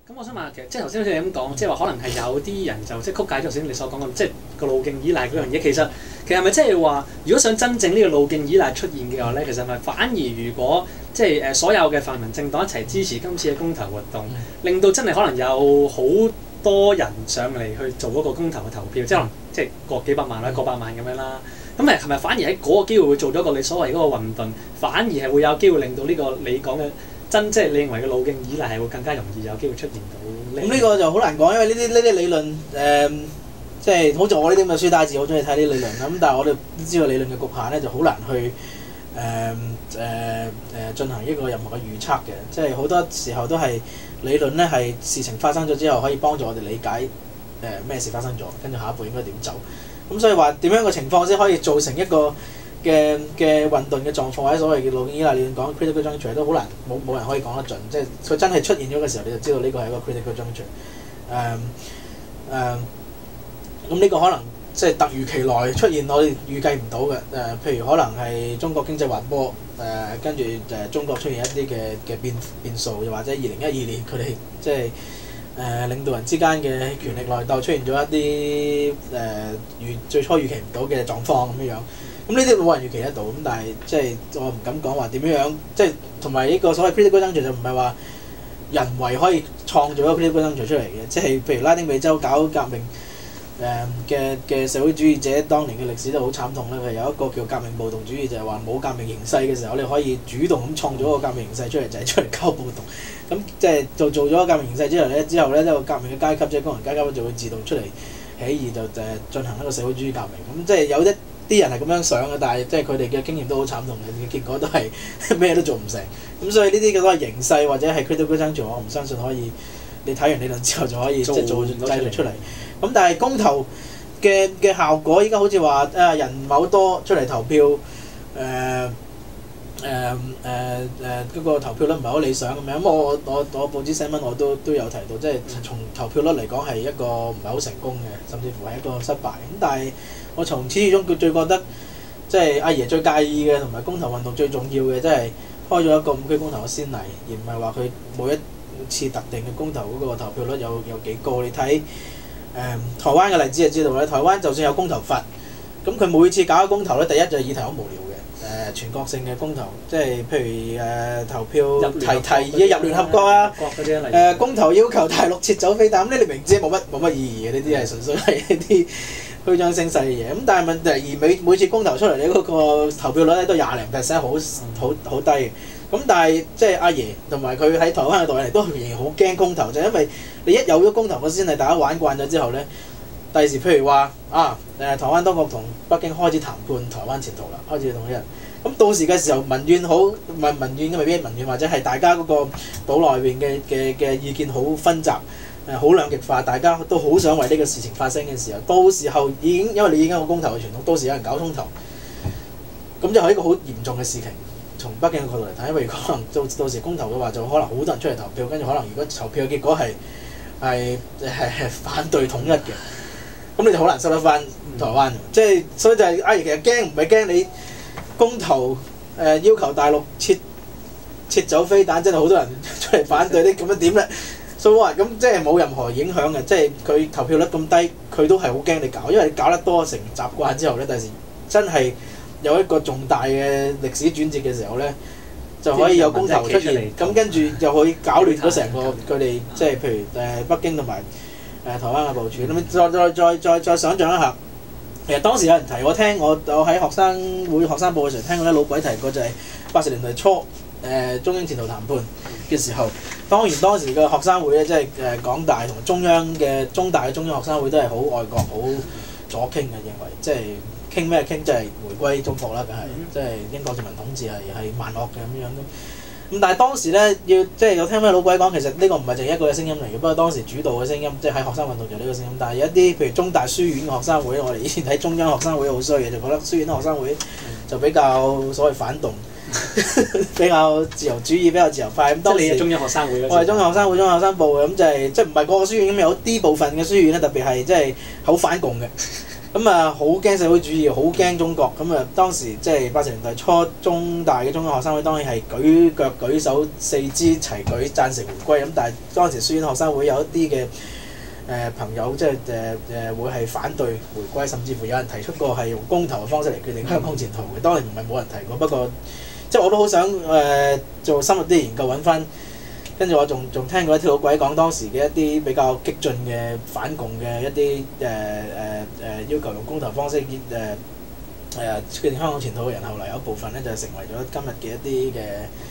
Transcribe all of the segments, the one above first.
咁我想問下，其實即係頭先好似你咁講，即係話可能係有啲人就即係曲解咗頭先你所講嘅，即係個路徑依賴嗰樣嘢。其實係咪即係話，如果想真正呢個路徑依賴出現嘅話咧，其實咪反而如果即係所有嘅泛民政黨一齊支持今次嘅公投活動，令到真係可能有好多人上嚟去做嗰個公投嘅投票，即係可能即係過幾百萬或者過百萬咁樣啦。咁係咪反而喺嗰個機會會做咗個你所謂嗰個混沌，反而係會有機會令到呢個你講嘅即係你認為嘅路徑依賴係會更加容易有機會出現到？ 咁呢個就好難講，因為呢啲理論即係好似我呢啲咁嘅書呆子，好中意睇啲理論啦。咁但係我哋都知道理論嘅局限咧，就好難去進行一個任何嘅預測嘅。即係好多時候都係理論咧，係事情發生咗之後，可以幫助我哋理解咩事發生咗，跟住下一步應該點走。咁所以話點樣嘅情況先可以造成一個嘅混沌嘅狀況，或者所謂嘅路徑依賴理論講 critical juncture 都好難，冇人可以講得準。即係佢真係出現咗嘅時候，你就知道呢個係一個 critical juncture。咁呢個可能即係突如其來出現，我哋預計唔到嘅。譬如可能係中國經濟滑坡，跟住中國出現一啲嘅變數，又或者2012年佢哋即係領導人之間嘅權力內鬥出現咗一啲最初預期唔到嘅狀況咁樣。咁呢啲冇人預期得到，咁但係即係我唔敢講話點樣，即係同埋呢個所謂 critical juncture 就唔係話人為可以創造一個 critical juncture 出嚟嘅，即係譬如拉丁美洲搞革命嘅社會主義者當年嘅歷史都好慘痛啦。佢有一個叫革命暴動主義，就係話冇革命形勢嘅時候，你可以主動咁創造一個革命形勢出嚟，就係出嚟搞暴動。咁即係做咗革命形勢之後咧，呢個革命嘅階級即係工人階級就會自動出嚟起義，就進行一個社會主義革命。咁即係有啲人係咁樣想嘅，但係即係佢哋嘅經驗都好慘痛嘅，結果都係咩都做唔成。咁所以呢啲嘅所謂形勢或者係 critical juncture，我唔相信可以你睇完理論之後就可以即係做製造出嚟。咁但係公投嘅效果，依家好似話人某多出嚟投票，嗰個投票率唔係好理想咁樣。咁我報紙寫文我都有提到，即係從投票率嚟講係一個唔係好成功嘅，甚至乎係一個失敗。咁但係我從始至終佢最覺得，即係阿爺最介意嘅同埋公投運動最重要嘅，即係開咗一個5區公投嘅先例，而唔係話佢每一次特定嘅公投嗰個投票率有幾高。你睇台灣嘅例子就知道咧，台灣就算有公投法，咁佢每次搞公投咧，第一就係議題好無聊嘅，全國性嘅公投，即係譬如投票提議入聯合國啊，公投要求大陸撤走飛彈，咁你明知冇乜意義嘅，呢啲係純粹係一啲虛張聲勢嘅嘢。咁但係問題而每次公投出嚟，你嗰個投票率咧都20%，好低嘅。咁但係即係阿爺同埋佢喺台灣嘅代理都仍然好驚公投，就因為你一有咗公投，先係大家玩慣咗之後咧，第時譬如話台灣當局同北京開始談判台灣前途啦，開始統一。咁到時嘅時候民怨好，唔係民怨未必民怨，或者係大家嗰個島內邊嘅意見好分集，好兩極化，大家都好想為呢個事情發生嘅時候，到時候因為你已經有公投嘅傳統，到時有人搞衝頭，咁就係一個好嚴重嘅事情。從北京嘅角度嚟睇，因為可能到時公投嘅話，就可能好多人出嚟投票，跟住可能如果投票嘅結果係反對統一嘅，咁你就好難收得翻台灣。即係所以就係阿爺其實驚唔係驚你公投要求大陸撤走飛彈，真係好多人出嚟反對啲咁樣點咧？所以話咁即係冇任何影響嘅，即係佢投票率咁低，佢都係好驚你搞，因為你搞得多成習慣之後咧，第時真係有一個重大嘅歷史轉折嘅時候咧，就可以有公投出現，咁跟住就可以搞亂咗成個佢哋，即係譬如北京同埋台灣嘅部署。咁再想像一下，其實當時有人提我喺學生報嘅時候聽過咧，老鬼提過就係80年代初中英前途談判嘅時候，當時嘅學生會咧，即係港大同中大嘅中央學生會都係好愛國、好左傾嘅，認為即係。傾咩傾？即係回歸中國啦，梗係即係英國殖民統治係萬惡嘅咁樣咁。但係當時咧即係有聽咩老鬼講，其實呢個唔係淨係一個嘅聲音嚟嘅，不過當時主導嘅聲音即係喺學生運動就呢個聲音。但係有一啲譬如中大書院嘅學生會，我哋以前睇中央學生會好衰嘅，就覺得書院學生會就比較所謂反動，比較自由主義，比較自由派。咁當時中央學生會， 我係中央學生會、中央學生部嘅，咁就係即係唔係個個書院咁，有啲部分嘅書院咧，特別係即係好反共嘅。 咁啊好驚社會主義，好驚中國。咁啊當時即係80年代初中大嘅中學生會當然係舉腳舉手四肢齊舉贊成回歸。咁但係當時書院學生會有一啲嘅朋友即係會係反對回歸，甚至乎有人提出過係用公投嘅方式嚟決定香港前途嘅。當然唔係冇人提過，不過即係我都好想做深入啲研究揾翻。跟住我仲聽過一啲老鬼講當時嘅一啲比較激進嘅反共嘅一啲要求用公投方式決定香港前途嘅人，後嚟有一部分咧就成為咗今日嘅一啲嘅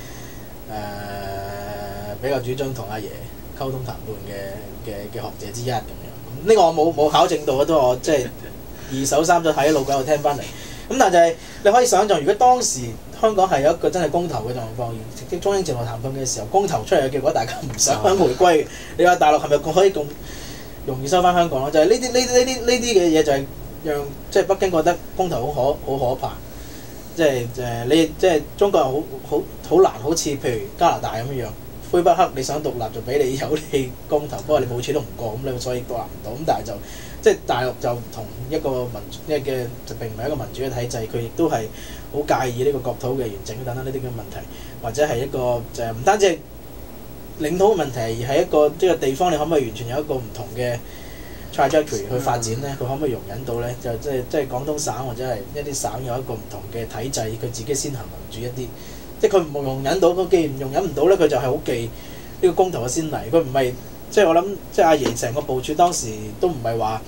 比較主張同阿爺溝通談判嘅學者之一咁樣。呢個我冇考證到，都我即係二手三手睇老鬼我聽翻嚟。咁但係就係你可以想像，如果當時香港係有一個真係公投嘅狀況，而中英前途談判嘅時候，公投出嚟嘅結果大家唔想回歸，你話大陸係咪可以咁容易收翻香港咯？就係呢啲嘅嘢就係讓即係北京覺得公投好可怕，即係你即係中國人好難，好似譬如加拿大咁樣，魁北克你想獨立就俾你有你公投，不過你冇錢都唔過，咁你所以獨立唔到。咁但係就即係大陸就同一個民主嘅就並唔係一個民主嘅體制，佢亦都係好介意呢個國土嘅完整等等呢啲嘅問題，或者係一個就唔單止係領土嘅問題，而係一個呢個地方你可唔可以完全有一個唔同嘅 trajectory 去發展咧？佢可唔可以容忍到咧？就即係廣東省或者係一啲省有一個唔同嘅體制，佢自己先行民主一啲，即係佢唔容忍到，佢既然容忍唔到咧，佢就係好忌呢個公投嘅先例。佢唔係即係我諗，即係阿爺成個部署當時都唔係話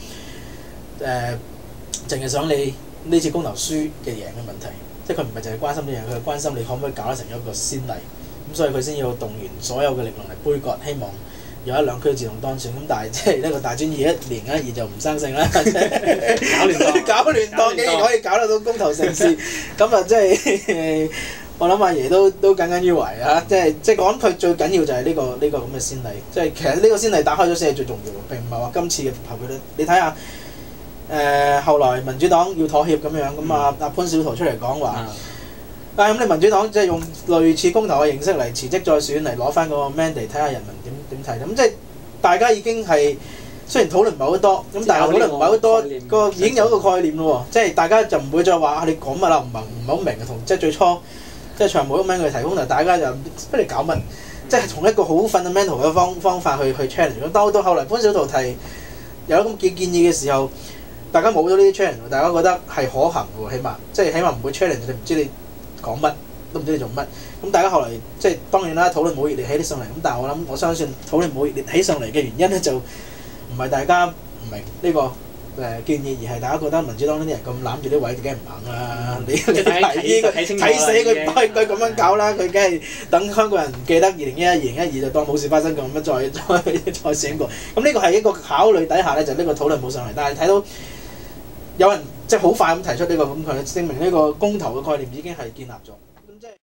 淨係想你呢次公投輸嘅贏嘅問題。即係佢唔係淨係關心呢樣，佢係關心你可唔可以搞得成一個先例，咁所以佢先要動員所有嘅力量嚟杯葛，希望有一兩區自動當選。咁但係即係呢個大專二一年一二就唔生性啦，搞亂檔竟然可以搞得到公投成事，咁啊即係我諗阿爺都耿耿於懷啊！即係講佢最緊要就係呢個咁嘅先例，即係其實呢個先例打開咗先係最重要，並唔係話今次嘅投票率。你睇下。後來民主黨要妥協咁樣，咁阿潘小濤出嚟講話，咁你民主黨即係用類似公投嘅形式嚟辭職再選嚟攞翻個 mandate，睇下人民點睇。咁即係大家已經係雖然討論唔係好多，咁但係討論唔係好多個已經有一個概念咯喎，即係大家就唔會再話你講乜啦，唔係好明嘅，同即係最初即係長毛咁樣佢提公投，大家就不如搞乜，即係從一個好 fundamental 嘅方法去 challenge。咁到後嚟潘小濤提有咁嘅建議嘅時候。大家冇咗呢啲 challenge， 大家覺得係可行嘅喎，起碼唔會 challenge 你，唔知你講乜，都唔知你做乜。咁大家後嚟即係當然啦，討論冇熱烈起啲上嚟。咁但係我相信討論冇熱烈起上嚟嘅原因咧，就唔係大家唔明呢個建議，而係大家覺得民主黨呢啲人咁攬住啲位，梗係唔肯啦。你睇死佢，佢咁樣搞啦，佢梗係等香港人唔記得2011、2012就當冇事發生咁樣再選過。咁呢個係一個考慮底下咧，就呢個討論冇上嚟。但係睇到。有人即係好快咁提出呢個咁佢證明呢個公投嘅概念已經係建立咗。咁即係。